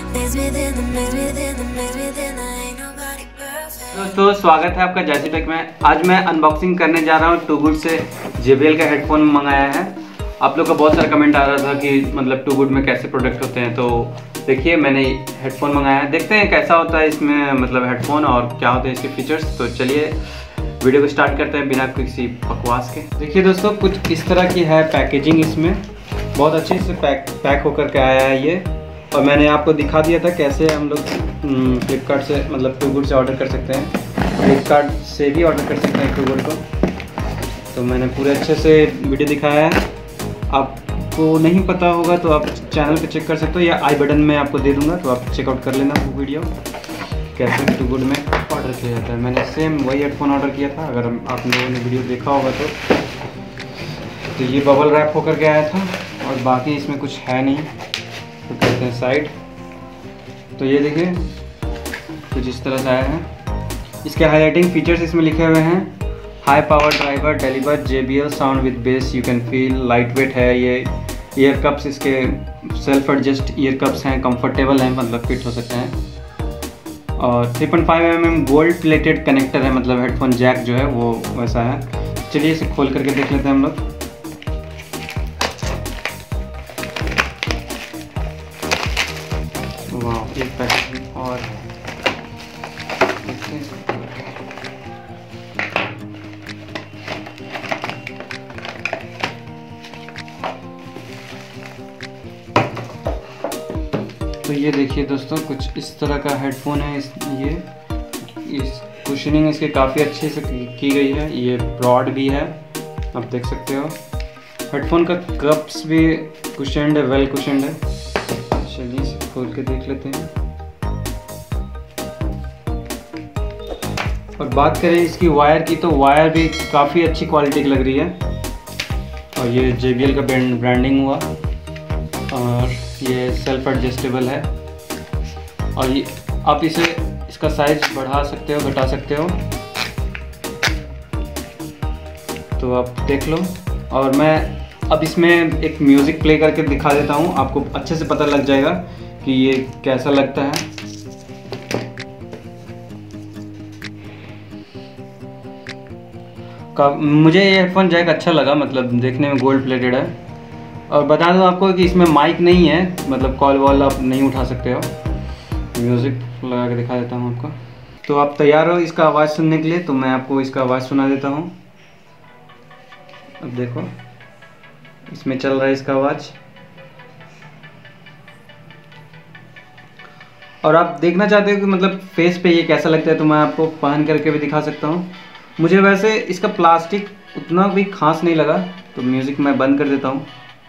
दोस्तों स्वागत है आपका जैसी टेक में। आज मैं अनबॉक्सिंग करने जा रहा हूँ टू गुड से JBL का हेडफोन मंगाया है। आप लोग का बहुत सारा कमेंट आ रहा था कि मतलब टू गुड में कैसे प्रोडक्ट होते हैं, तो देखिए मैंने हेडफोन मंगाया है। देखते हैं कैसा होता है इसमें मतलब हेडफोन और क्या होते हैं इसके फीचर्स। तो चलिए वीडियो को स्टार्ट करते हैं बिना किसी बकवास के। देखिए दोस्तों कुछ इस तरह की है पैकेजिंग, इसमें बहुत अच्छे से पैक होकर के आया है ये। और मैंने आपको दिखा दिया था कैसे हम लोग फ्लिपकार्ट से मतलब टू गुड से ऑर्डर कर सकते हैं, फ्लिपकार्ट से भी ऑर्डर कर सकते हैं टू गुड को। तो मैंने पूरे अच्छे से वीडियो दिखाया है। आपको नहीं पता होगा तो आप चैनल पे चेक कर सकते हो या आई बटन में आपको दे दूंगा, तो आप चेकआउट कर लेना वो वीडियो कैसे टू गुड में ऑर्डर किया जाता है। मैंने सेम वही हेडफोन ऑर्डर किया था, अगर आप लोगों ने वीडियो देखा होगा तो ये बबल रैप होकर के आया था और बाकी इसमें कुछ है नहीं। तो कहते हैं साइड, तो ये देखिए कुछ इस तरह से आया है। इसके हाईलाइटिंग फीचर्स इसमें लिखे हुए हैं। High power driver deliver JBL sound with bass you can feel, light weight है ये। ईयर कप्स इसके सेल्फ एडजस्ट ईयर कप्स हैं, कंफर्टेबल हैं, मतलब फिट हो सकते हैं। और 3.5 mm गोल्ड प्लेटेड कनेक्टर है, मतलब हेडफोन जैक जो है वो वैसा है। चलिए इसे खोल करके देख लेते हैं हम लोग। वाह, एक पैकेट और है। तो ये देखिए दोस्तों कुछ इस तरह का हेडफोन है। इस कुशनिंग इसके काफ़ी अच्छे से की गई है, ये ब्रॉड भी है, आप देख सकते हो। हेडफोन का कप्स भी कुशन्ड है, वेल कुशन्ड है। चलिए इसे खोल के देख लेते हैं। और बात करें इसकी वायर की, तो वायर भी काफ़ी अच्छी क्वालिटी की लग रही है। और ये JBL का ब्रांडिंग हुआ और ये सेल्फ एडजस्टेबल है। और ये आप इसका साइज बढ़ा सकते हो, घटा सकते हो, तो आप देख लो। और मैं अब इसमें एक म्यूज़िक प्ले करके दिखा देता हूँ, आपको अच्छे से पता लग जाएगा कि ये कैसा लगता है। मुझे ये हेडफोन जैक अच्छा लगा, मतलब देखने में गोल्ड प्लेटेड है। और बता दूं आपको कि इसमें माइक नहीं है, मतलब कॉल वॉल आप नहीं उठा सकते हो। म्यूज़िक लगा के दिखा देता हूँ आपको। तो आप तैयार हो इसका आवाज़ सुनने के लिए? तो मैं आपको इसका आवाज़ सुना देता हूँ। अब देखो इसमें चल रहा है इसका आवाज़। और आप देखना चाहते हो कि मतलब फेस पे ये कैसा लगता है, तो मैं आपको पहन करके भी दिखा सकता हूँ। मुझे वैसे इसका प्लास्टिक उतना भी खास नहीं लगा, तो म्यूज़िक मैं बंद कर देता हूँ।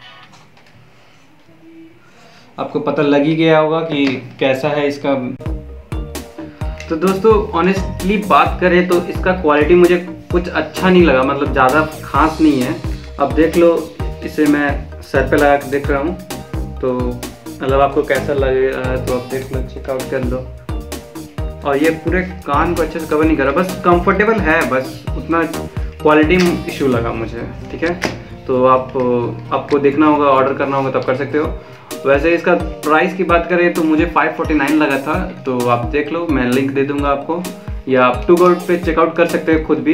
आपको पता लग ही गया होगा कि कैसा है इसका। तो दोस्तों ऑनेस्टली बात करें तो इसका क्वालिटी मुझे कुछ अच्छा नहीं लगा, मतलब ज़्यादा खास नहीं है। अब देख लो, इसे मैं सर पे लगा के देख रहा हूँ, तो मतलब आपको कैसा लग रहा है तो आप देख लो, चेकआउट कर लो। और ये पूरे कान को अच्छे से कवर नहीं कर रहा, बस कंफर्टेबल है, बस उतना क्वालिटी इशू लगा मुझे। ठीक है, तो आपको देखना होगा, ऑर्डर करना होगा तब कर सकते हो। वैसे इसका प्राइस की बात करें तो मुझे 549 लगा था, तो आप देख लो, मैं लिंक दे दूंगा आपको, या आप टू गुड पे चेकआउट कर सकते हो खुद भी।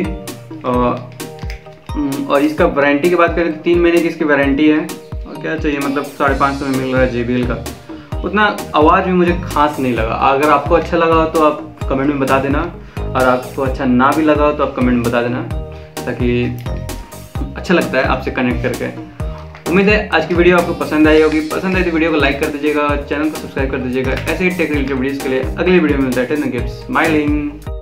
और इसका वारंटी की बात करें तो 3 महीने की इसकी वारंटी है। और क्या चाहिए, मतलब 550 में मिल रहा है JBL का। उतना आवाज़ भी मुझे खास नहीं लगा। अगर आपको अच्छा लगा हो तो आप कमेंट में बता देना, और आपको अच्छा ना भी लगा हो तो आप कमेंट में बता देना, ताकि अच्छा लगता है आपसे कनेक्ट करके। उम्मीद है आज की वीडियो आपको पसंद आई होगी। पसंद आई तो वीडियो को लाइक कर दीजिएगा, चैनल को सब्सक्राइब कर दीजिएगा। ऐसे ही टेक रिलेटेड वीडियोज़ के लिए अगली वीडियो में मिलता है। Take care, smiling.